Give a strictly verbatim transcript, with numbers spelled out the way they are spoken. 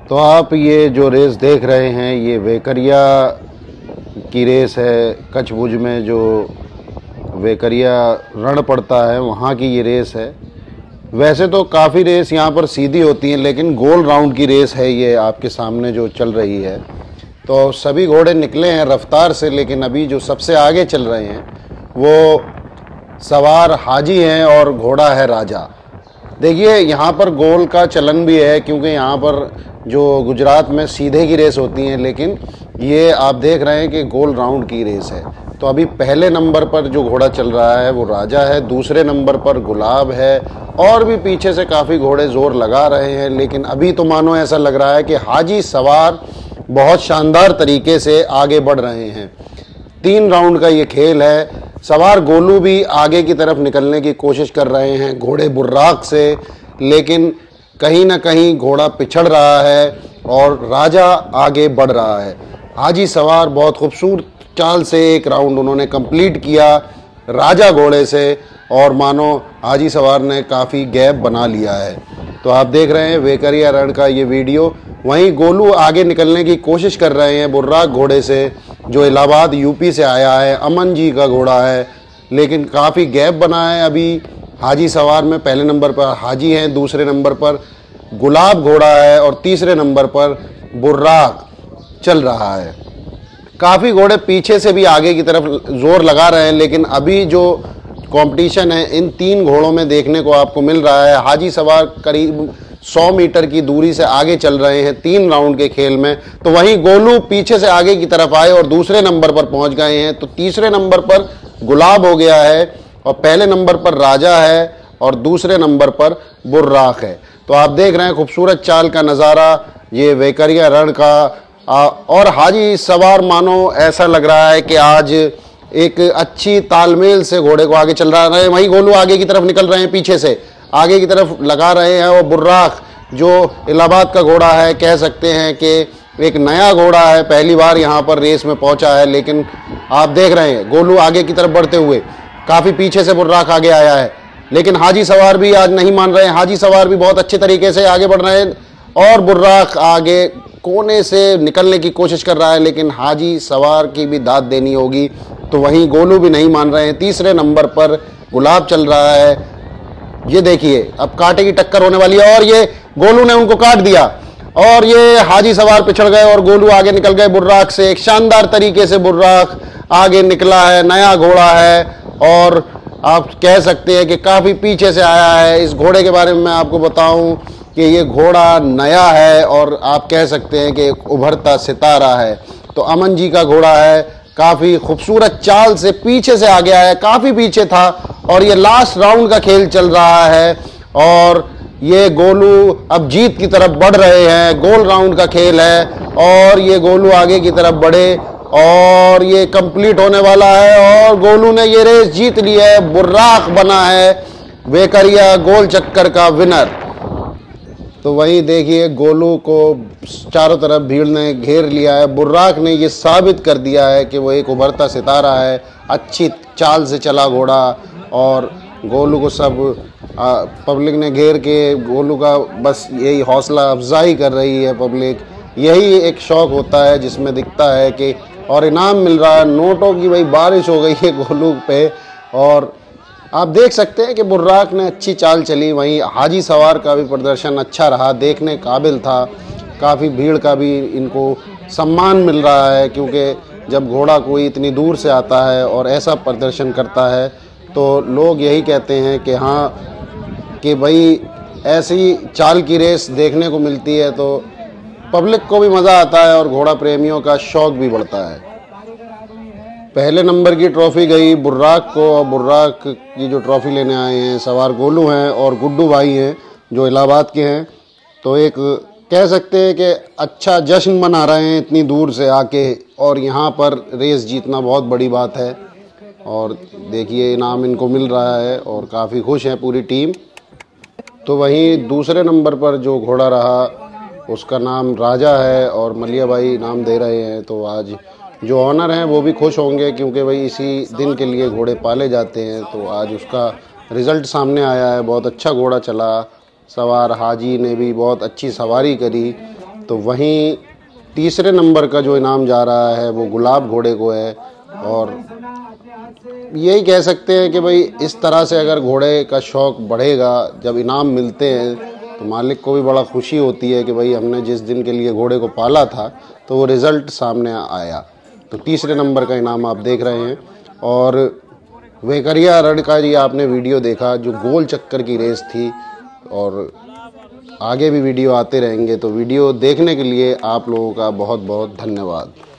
तो आप ये जो रेस देख रहे हैं ये वेकरिया की रेस है। कच्छ भुज में जो वेकरिया रण पड़ता है वहाँ की ये रेस है। वैसे तो काफ़ी रेस यहाँ पर सीधी होती हैं, लेकिन गोल राउंड की रेस है ये आपके सामने जो चल रही है। तो सभी घोड़े निकले हैं रफ्तार से, लेकिन अभी जो सबसे आगे चल रहे हैं वो सवार हाजी हैं और घोड़ा है राजा। देखिए यहाँ पर गोल का चलन भी है, क्योंकि यहाँ पर जो गुजरात में सीधे की रेस होती हैं, लेकिन ये आप देख रहे हैं कि गोल राउंड की रेस है। तो अभी पहले नंबर पर जो घोड़ा चल रहा है वो राजा है, दूसरे नंबर पर गुलाब है, और भी पीछे से काफ़ी घोड़े जोर लगा रहे हैं। लेकिन अभी तो मानो ऐसा लग रहा है कि हाजी सवार बहुत शानदार तरीके से आगे बढ़ रहे हैं। तीन राउंड का ये खेल है। सवार गोलू भी आगे की तरफ निकलने की कोशिश कर रहे हैं घोड़े बुर्राक से, लेकिन कहीं ना कहीं घोड़ा पिछड़ रहा है और राजा आगे बढ़ रहा है। हाजी सवार बहुत खूबसूरत चाल से एक राउंड उन्होंने कंप्लीट किया राजा घोड़े से, और मानो हाजी सवार ने काफ़ी गैप बना लिया है। तो आप देख रहे हैं वेकरिया रण का ये वीडियो। वहीं गोलू आगे निकलने की कोशिश कर रहे हैं बुर्राक घोड़े से, जो इलाहाबाद यूपी से आया है, अमन जी का घोड़ा है, लेकिन काफ़ी गैप बना है। अभी हाजी सवार में पहले नंबर पर हाजी हैं, दूसरे नंबर पर गुलाब घोड़ा है और तीसरे नंबर पर बुर्राक चल रहा है। काफ़ी घोड़े पीछे से भी आगे की तरफ जोर लगा रहे हैं, लेकिन अभी जो कंपटीशन है इन तीन घोड़ों में देखने को आपको मिल रहा है। हाजी सवार करीब सौ मीटर की दूरी से आगे चल रहे हैं तीन राउंड के खेल में। तो वहीं गोलू पीछे से आगे की तरफ आए और दूसरे नंबर पर पहुंच गए हैं। तो तीसरे नंबर पर गुलाब हो गया है, और पहले नंबर पर राजा है और दूसरे नंबर पर बुर्राक है। तो आप देख रहे हैं खूबसूरत चाल का नज़ारा ये वेकरिया रण का। आ, और हाजी सवार मानो ऐसा लग रहा है कि आज एक अच्छी तालमेल से घोड़े को आगे चल रहा है। वहीं गोलू आगे की तरफ निकल रहे हैं, पीछे से आगे की तरफ लगा रहे हैं। और बुर्राक जो इलाहाबाद का घोड़ा है, कह सकते हैं कि एक नया घोड़ा है, पहली बार यहाँ पर रेस में पहुँचा है। लेकिन आप देख रहे हैं गोलू आगे की तरफ बढ़ते हुए, काफ़ी पीछे से बुर्राक आगे आया है, लेकिन हाजी सवार भी आज नहीं मान रहे हैं। हाजी सवार भी बहुत अच्छे तरीके से आगे बढ़ रहे हैं और बुर्राक आगे कोने से निकलने की कोशिश कर रहा है, लेकिन हाजी सवार की भी दाद देनी होगी। तो वहीं गोलू भी नहीं मान रहे हैं। तीसरे नंबर पर गुलाब चल रहा है। ये देखिए अब कांटे की टक्कर होने वाली है, और ये गोलू ने उनको काट दिया और ये हाजी सवार पिछड़ गए और गोलू आगे निकल गए बुर्राक से। एक शानदार तरीके से बुर्राक आगे निकला है, नया घोड़ा है, और आप कह सकते हैं कि काफ़ी पीछे से आया है। इस घोड़े के बारे में मैं आपको बताऊं कि ये घोड़ा नया है और आप कह सकते हैं कि एक उभरता सितारा है। तो अमन जी का घोड़ा है, काफ़ी खूबसूरत चाल से पीछे से आगे आया, काफ़ी पीछे था, और ये लास्ट राउंड का खेल चल रहा है और ये गोलू अब जीत की तरफ बढ़ रहे हैं। गोल राउंड का खेल है और ये गोलू आगे की तरफ बढ़े और ये कंप्लीट होने वाला है, और गोलू ने ये रेस जीत ली है। बुर्राक बना है वेकरिया गोल चक्कर का विनर। तो वहीं देखिए गोलू को चारों तरफ भीड़ ने घेर लिया है। बुर्राक ने ये साबित कर दिया है कि वो एक उभरता सितारा है, अच्छी चाल से चला घोड़ा, और गोलू को सब आ, पब्लिक ने घेर के गोलू का बस यही हौसला अफजाई कर रही है पब्लिक। यही एक शौक़ होता है जिसमें दिखता है कि और इनाम मिल रहा है, नोटों की भाई बारिश हो गई है गोलू पे। और आप देख सकते हैं कि बुर्राक ने अच्छी चाल चली। वहीं हाजी सवार का भी प्रदर्शन अच्छा रहा, देखने काबिल था। काफ़ी भीड़ का भी इनको सम्मान मिल रहा है, क्योंकि जब घोड़ा कोई इतनी दूर से आता है और ऐसा प्रदर्शन करता है तो लोग यही कहते हैं कि हाँ कि भाई ऐसी चाल की रेस देखने को मिलती है तो पब्लिक को भी मज़ा आता है और घोड़ा प्रेमियों का शौक़ भी बढ़ता है। पहले नंबर की ट्रॉफ़ी गई बुर्राक को, और बुर्राक की जो ट्रॉफ़ी लेने आए हैं सवार गोलू हैं और गुड्डू भाई हैं जो इलाहाबाद के हैं। तो एक कह सकते हैं कि अच्छा जश्न मना रहे हैं इतनी दूर से आके, और यहाँ पर रेस जीतना बहुत बड़ी बात है। और देखिए इनाम इनको मिल रहा है और काफ़ी खुश है पूरी टीम। तो वहीं दूसरे नंबर पर जो घोड़ा रहा उसका नाम राजा है और मलिया भाई इनाम दे रहे हैं। तो आज जो ऑनर हैं वो भी खुश होंगे, क्योंकि भाई इसी दिन के लिए घोड़े पाले जाते हैं। तो आज उसका रिज़ल्ट सामने आया है, बहुत अच्छा घोड़ा चला। सवार हाजी ने भी बहुत अच्छी सवारी करी तो वहीं तीसरे नंबर का जो इनाम जा रहा है वो गुलाब घोड़े को है। और यही कह सकते हैं कि भाई इस तरह से अगर घोड़े का शौक़ बढ़ेगा, जब इनाम मिलते हैं तो मालिक को भी बड़ा खुशी होती है कि भाई हमने जिस दिन के लिए घोड़े को पाला था तो वो रिज़ल्ट सामने आया। तो तीसरे नंबर का इनाम आप देख रहे हैं। और वेकरिया रण का जी आपने वीडियो देखा, जो गोल चक्कर की रेस थी, और आगे भी वीडियो आते रहेंगे। तो वीडियो देखने के लिए आप लोगों का बहुत बहुत धन्यवाद।